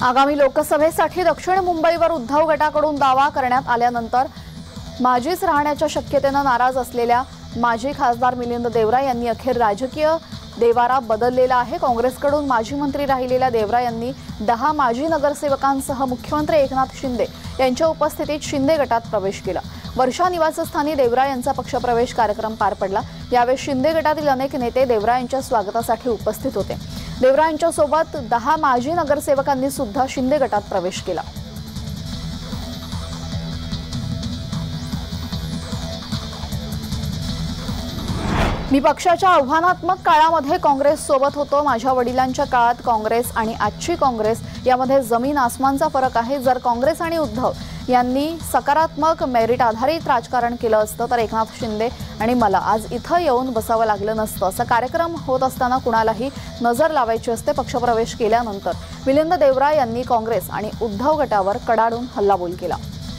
आगामी लोकसभेसाठी दक्षिण मुंबईवर उद्धव गटाकडून दावा करण्यात आल्यानंतर माजीच राहण्याच्या शक्यतेनं नाराज असलेल्या माजी खासदार मिलिंद देवरा यांनी अखेर राजकीय देवारा बदललेला आहे। काँग्रेसकडून माजी मंत्री राहिलेल्या देवरा यांनी 10 माजी नगरसेवकांसह मुख्यमंत्री एकनाथ शिंदे यांच्या उपस्थितीत शिंदे गटात प्रवेश केला। वर्षा निवासस्थानी देवरा यांचा पक्षप्रवेश कार्यक्रम पार पडला। यावेळी शिंदे गटातील अनेक नेते देवरा यांच्या स्वागतासाठी उपस्थित होते। देवरा यांच्या सोबत 10 माजी नगरसेवकांनी सुद्धा शिंदे गटात प्रवेश केला। मी पक्षाच्या आव्हानात्मक काळामध्ये काँग्रेस सोबत होतो। माझ्या वडिलांच्या काळात काँग्रेस आणि आजची काँग्रेस यामध्ये जमीन आसमानचा फरक आहे। जर काँग्रेस आणि उद्धव यांनी सकारात्मक मेरिट आधारित राजकारण केलं असतं तर एकनाथ शिंदे आणि मला आज इथं येऊन बसावं लागलं नसतं। असा कार्यक्रम होत असताना कुणालाही नजर लावायची असते। पक्षप्रवेश केल्यानंतर मिलिंद देवरा यांनी काँग्रेस आणि उद्धव गटावर कडाडून हल्लाबोल केला।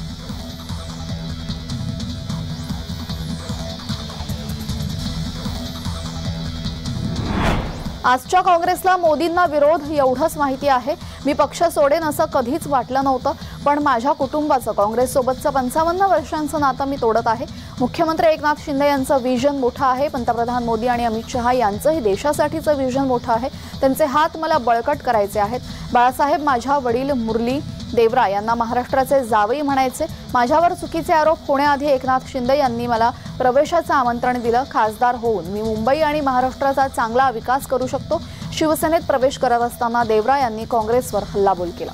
आजच्या काँग्रेसला मोदींना विरोध एवढंच माहिती आहे। मी पक्ष सोडेन असं कधीच वाटलं नव्हतं, पण माझ्या कुटुंबाचं काँग्रेससोबतचं 55 वर्षांचं नातं मी तोडत आहे। मुख्यमंत्री एकनाथ शिंदे यांचं विजन मोठं आहे। पंतप्रधान मोदी आणि अमित शहा यांचंही देशासाठीचं विजन मोठं आहे। त्यांचे हात मला बळकट करायचे आहेत। बाळासाहेब माझ्या वडील मुरली देवरा यांना महाराष्ट्राचे जावई म्हणायचे। माझ्यावर चुकीचे आरोप होण्याआधी एकनाथ शिंदे यांनी मला प्रवेशाचं आमंत्रण दिलं। खासदार होऊन मी मुंबई आणि महाराष्ट्राचा चांगला विकास करू शकतो। शिवसेनेत प्रवेश करत असताना देवरा यांनी काँग्रेसवर हल्लाबोल केला।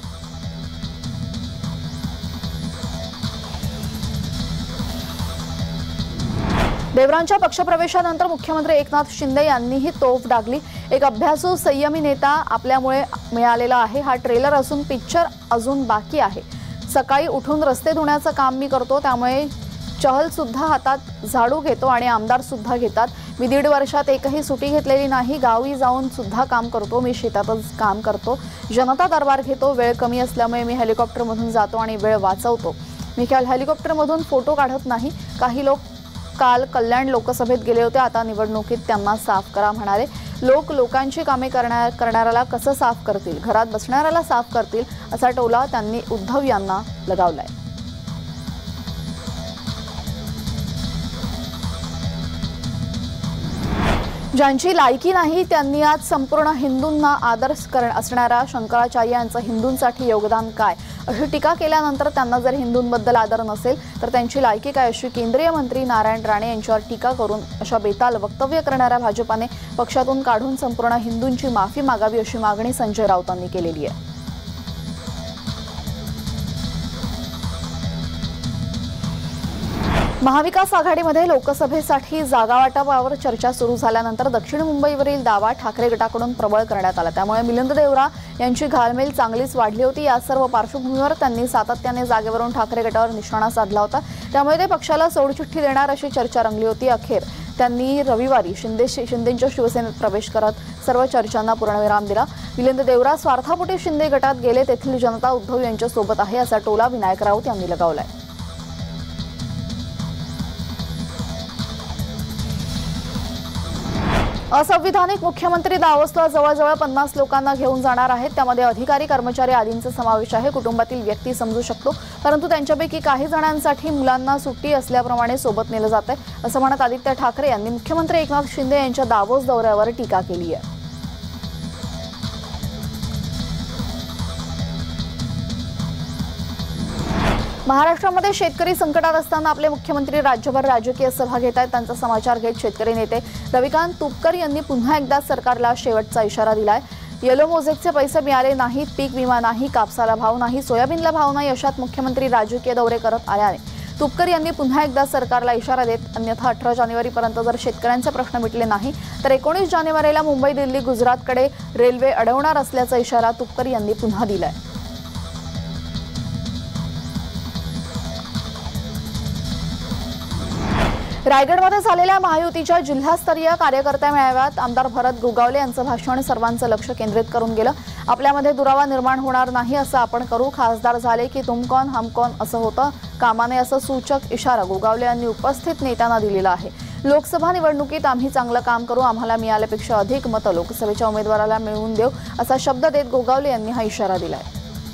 देवरांच्या पक्षप्रवेशानंतर मुख्यमंत्री एकनाथ शिंदे यांनीही तोफ डागली। एक अभ्यासू संयमी नेता आपल्यामुळे मिळालेला आहे। हा ट्रेलर असून पिक्चर अजून बाकी आहे। सकाळी उठून रस्ते धुण्याचं काम मी करतो, त्यामुळे चहल सुद्धा हातात झाडू घेतो आणि आमदार सुद्धा घेतात। मी 1.5 वर्षात एकही सुट्टी घेतलेली नाही। गावी जाऊन सुद्धा काम करतो। मी शेतातच काम करतो। जनता दरबार घेतो। वेळ कमी असल्यामुळे मी हेलिकॉप्टरमधून जातो आणि वेळ वाचवतो। मी हेलिकॉप्टरमधून फोटो काढत नाही। काही लोक काल कल्याण लोकसभेत गेले होते, आता निवडणुकीत त्यांना साफ करा म्हणाले। लोकांची कामे करणाऱ्याला कसं साफ करतील, घरात बसणाऱ्याला साफ करतील असा टोला त्यांनी उद्धव यांना लगावलाय। ज्यांची लायकी नाही त्यांनी आज संपूर्ण हिंदूंना आदर्श असणाऱ्या शंकराचार्य यांचं हिंदूंसाठी योगदान काय अशी टीका केल्यानंतर त्यांना जर हिंदूंबद्दल आदर नसेल तर त्यांची लायकी काय अशी केंद्रीय मंत्री नारायण राणे यांच्यावर टीका करून अशा बेताल वक्तव्य करणाऱ्या भाजपाने पक्षातून काढून संपूर्ण हिंदूंची माफी मागावी अशी मागणी संजय राऊतांनी केलेली आहे। महाविकास आघाडीमध्ये लोकसभेसाठी जागा वाटपावर चर्चा सुरू झाल्यानंतर दक्षिण मुंबईवरील दावा ठाकरे गटाकडून प्रबळ करण्यात आला। त्यामुळे मिलिंद देवरा यांची घालमेल चांगलीच वाढली होती। या सर्व पार्श्वभूमीवर त्यांनी सातत्याने जागेवरून ठाकरे गटावर निशाणा साधला होता। त्यामुळे ते पक्षाला सोडचिठ्ठी देणार अशी चर्चा रंगली होती। अखेर त्यांनी रविवारी शिंदेंच्या शिवसेनेत प्रवेश करत सर्व चर्चांना पूर्णविराम दिला। मिलिंद देवरा स्वार्थापोटी शिंदे गटात गेले, तेथील जनता उद्धव यांच्या सोबत आहे असा टोला विनायक राऊत यांनी लगावलाय। असंविधानिक मुख्यमंत्री दावोसला जवळजवळ 50 लोकांना घेऊन जाणार आहेत। त्यामध्ये अधिकारी, कर्मचारी आदींचा समावेश आहे। कुटुंबातील व्यक्ती समजू शकतो, परंतु त्यांच्यापैकी काही जणांसाठी मुलांना सुट्टी असल्याप्रमाणे सोबत नेलं जात आहे असं म्हणत आदित्य ठाकरे यांनी मुख्यमंत्री एकनाथ शिंदे यांच्या दावोस दौऱ्यावर टीका केली आहे। महाराष्ट्रामध्ये शेतकरी संकटात असताना आपले मुख्यमंत्री राज्यभर राजकीय सभा घेत आहेत। त्यांचा समाचार घेत शेतकरी नेते रविकांत तुपकर यांनी पुन्हा एकदा सरकारला शेवटचा इशारा दिलाय। येलो मोजेकचे पैसे मिळाले नाहीत, पीक विमा नाही, कापसाला भाव नाही, सोयाबीनला भाव नाही अशात मुख्यमंत्री राजकीय दौरे करत आल्याने तुपकर यांनी पुन्हा एकदा सरकारला इशारा देत अन्यथा 18 जानेवारीपर्यंत जर शेतकऱ्यांचे प्रश्न मिटले नाही तर 19 जानेवारीला मुंबई, दिल्ली, गुजरातकडे रेल्वे अडवणार असल्याचा इशारा तुपकर यांनी पुन्हा दिलाय। रायगडमध्ये झालेल्या महायुतीच्या जिल्हास्तरीय कार्यकर्ता मेळाव्यात आमदार भरत गोगावले यांचं भाषण सर्वांचं लक्ष केंद्रित करून गेलं। आपल्यामध्ये दुरावा निर्माण होणार नाही असं आपण करू। खासदार झाले की तुम कौन हम कौन असं होतं कामाने असं सूचक इशारा गोगावले यांनी उपस्थित नेत्यांना दिलेला आहे। लोकसभा निवडणुकीत आम्ही चांगलं काम करू, आम्हाला मिळाल्यापेक्षा अधिक मतं लोकसभेच्या उमेदवाराला मिळवून देऊ असा शब्द देत गोगावले यांनी हा इशारा दिलाय।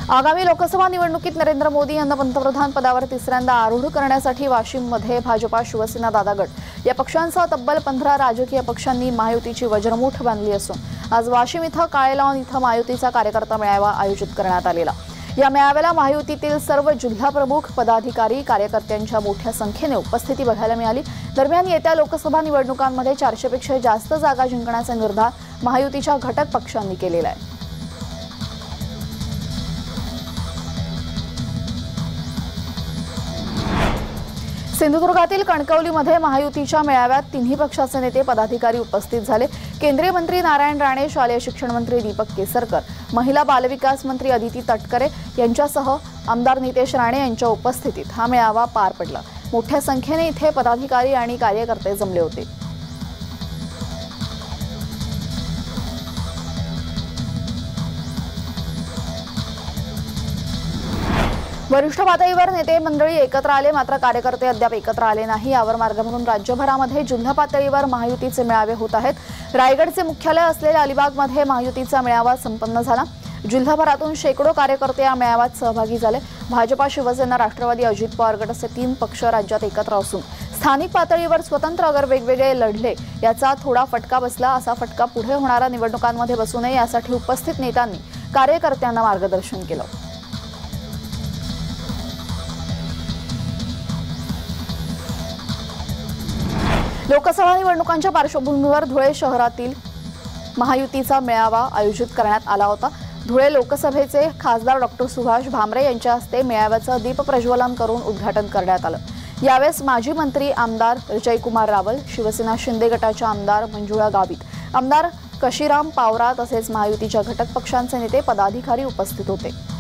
आगामी लोकसभा निवडणुकीत नरेंद्र मोदी यांना पंतप्रधान पदावर तिसऱ्यांदा आरूढ करण्यासाठी वाशिममध्ये भाजपा, शिवसेना, दादा गट या पक्षांसह तब्बल 15 राजकीय पक्षांनी महायुतीची वज्रमूठ बांधली असून आज वाशिम इथं काळेलॉन इथं महायुतीचा कार्यकर्ता मेळावा आयोजित करण्यात आलेला। या मेळाव्याला महायुतीतील सर्व जिल्हा प्रमुख, पदाधिकारी, कार्यकर्त्यांच्या मोठ्या संख्येने उपस्थिती बघायला मिळाली। दरम्यान येत्या लोकसभा निवडणुकांमध्ये 400 पेक्षा जास्त जागा जिंकण्याचा निर्धार महायुतीच्या घटक पक्षांनी केलेला आहे। सिंधुदुर्गातील कणकवलीमध्ये महायुतीच्या मेळाव्यात तिन्ही पक्षाचे नेते, पदाधिकारी उपस्थित झाले। केंद्रीय मंत्री नारायण राणे, शालेय शिक्षण मंत्री दीपक केसरकर, महिला बालविकास मंत्री अदिती तटकरे यांच्यासह आमदार नितेश राणे यांच्या उपस्थितीत हा मेळावा पार पडला। मोठ्या संख्येने इथे पदाधिकारी आणि कार्यकर्ते जमले होते। वरिष्ठ पातळीवर नेते मंडळी एकत्र आले, मात्र कार्यकर्ते अद्याप एकत्र आले नाही। यावर मार्ग म्हणून राज्यभरामध्ये जिल्हा पातळीवर महायुतीचे मेळावे होत आहेत। रायगडचे मुख्यालय असलेल्या अलिबागमध्ये महायुतीचा मेळावा संपन्न झाला। जिल्हाभरातून शेकडो कार्यकर्ते या मेळाव्यात सहभागी झाले। भाजपा, शिवसेना, राष्ट्रवादी, अजित पवार गट असे 3 पक्ष राज्यात एकत्र असून स्थानिक पातळीवर स्वतंत्र अगर वेगवेगळे लढले याचा थोडा फटका बसला। असा फटका पुढे होणाऱ्या निवडणुकांमध्ये बसू नये यासाठी उपस्थित नेत्यांनी कार्यकर्त्यांना मार्गदर्शन केलं। लोकसभा निवडणुकांच्या पार्श्वभूमीवर धुळे शहरातील महायुतीचा मेळावा आयोजित करण्यात आला होता। धुळे लोकसभेचे खासदार डॉ. सुभाष भामरे यांच्या हस्ते मेळाव्याचं दीप प्रज्वलन करून उद्घाटन करण्यात आलं। यावेळेस माजी मंत्री आमदार जयकुमार रावल, शिवसेना शिंदे गटाच्या आमदार मंजुळा गावित, आमदार काशीराम पावरा तसेच महायुतीच्या घटक पक्षांचे नेते, पदाधिकारी उपस्थित होते।